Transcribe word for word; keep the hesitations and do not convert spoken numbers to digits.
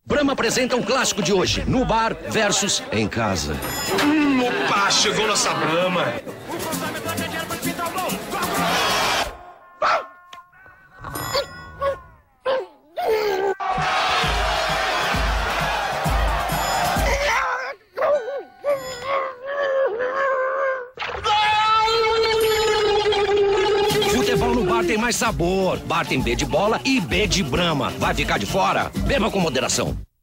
Brahma apresenta um clássico de hoje, no bar versus em casa. Hum, opa, chegou nossa Brahma. Futebol no bar tem mais sabor. Bar tem B de bola e B de Brahma. Vai ficar de fora? Beba com moderação.